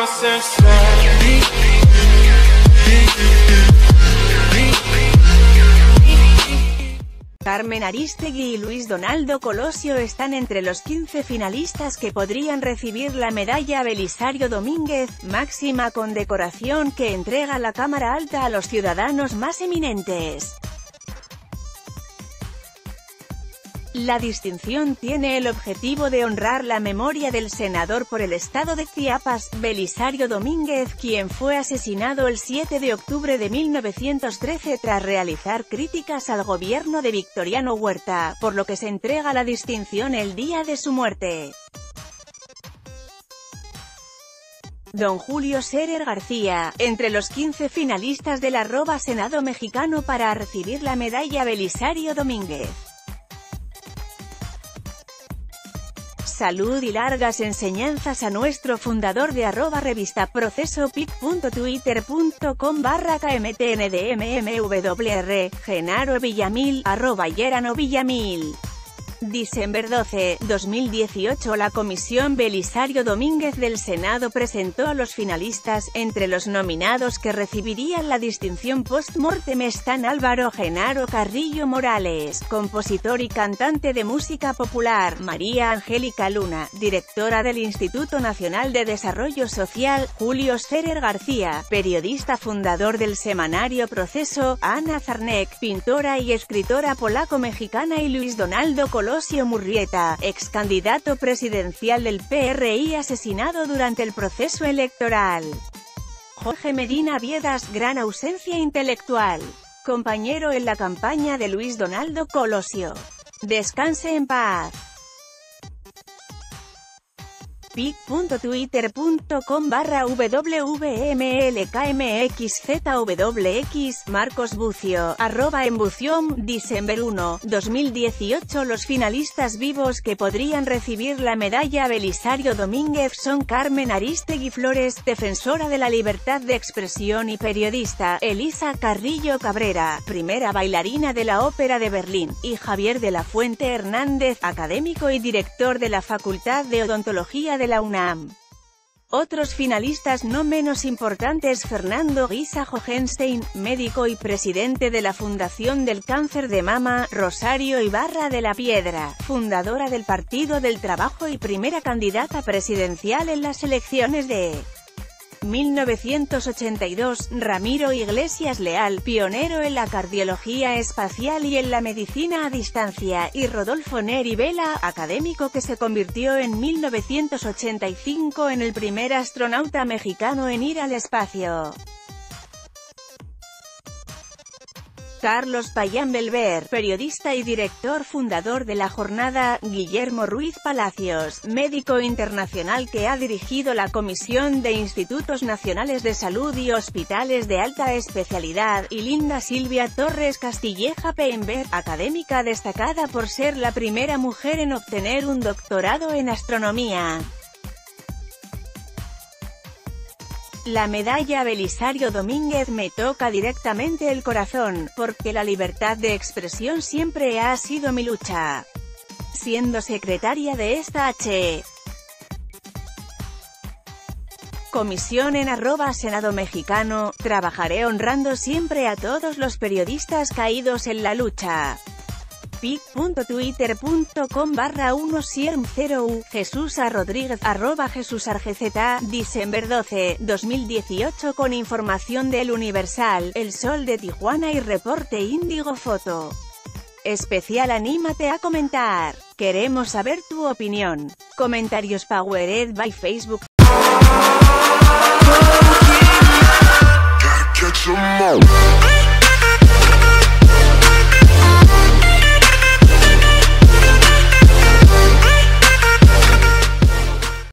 Carmen Arístegui y Luis Donaldo Colosio están entre los 15 finalistas que podrían recibir la medalla Belisario Domínguez, máxima condecoración que entrega la Cámara Alta a los ciudadanos más eminentes. La distinción tiene el objetivo de honrar la memoria del senador por el estado de Chiapas, Belisario Domínguez, quien fue asesinado el 7 de octubre de 1913 tras realizar críticas al gobierno de Victoriano Huerta, por lo que se entrega la distinción el día de su muerte. Don Julio Scherer García, entre los 15 finalistas del @Senado mexicano para recibir la medalla Belisario Domínguez. Salud y largas enseñanzas a nuestro fundador de @revista Proceso pic.twitter.com/kmtndmmwr, Genaro Villamil, @Yerano Villamil. Diciembre 12, 2018. La Comisión Belisario Domínguez del Senado presentó a los finalistas. Entre los nominados que recibirían la distinción post-mortem están Álvaro Genaro Carrillo Morales, compositor y cantante de música popular; María Angélica Luna, directora del Instituto Nacional de Desarrollo Social; Julio Scherer García, periodista fundador del semanario Proceso; Ana Zarnek, pintora y escritora polaco-mexicana; y Luis Donaldo Colosio Murrieta, ex candidato presidencial del PRI asesinado durante el proceso electoral. Jorge Medina Viedas, gran ausencia intelectual. Compañero en la campaña de Luis Donaldo Colosio. Descanse en paz. pic.twitter.com/wmlkmxzwx, Marcos Bucio, @enbuciom. Diciembre 1, 2018. Los finalistas vivos que podrían recibir la medalla Belisario Domínguez son Carmen Arístegui Flores, defensora de la libertad de expresión y periodista; Elisa Carrillo Cabrera, primera bailarina de la Ópera de Berlín; y Javier de la Fuente Hernández, académico y director de la Facultad de Odontología de la UNAM. Otros finalistas no menos importantes: Fernando Guisa Hohenstein, médico y presidente de la Fundación del Cáncer de Mama; Rosario Ibarra de la Piedra, fundadora del Partido del Trabajo y primera candidata presidencial en las elecciones de 1982; Ramiro Iglesias Leal, pionero en la cardiología espacial y en la medicina a distancia; y Rodolfo Neri Vela, académico que se convirtió en 1985 en el primer astronauta mexicano en ir al espacio. Carlos Payán Belver, periodista y director fundador de La Jornada; Guillermo Ruiz Palacios, médico internacional que ha dirigido la Comisión de Institutos Nacionales de Salud y Hospitales de Alta Especialidad; y Linda Silvia Torres Castilleja Peinberg, académica destacada por ser la primera mujer en obtener un doctorado en astronomía. La medalla Belisario Domínguez me toca directamente el corazón, porque la libertad de expresión siempre ha sido mi lucha. Siendo secretaria de esta comisión en @Senado mexicano, trabajaré honrando siempre a todos los periodistas caídos en la lucha. pic.twitter.com/1sierm0u, Jesús A. Rodríguez, @JesusArgz. Diciembre 12, 2018. Con información del Universal, El Sol de Tijuana y Reporte Índigo Foto Especial. Anímate a comentar. Queremos saber tu opinión. Comentarios powered by Facebook. Gotta catch 'em all.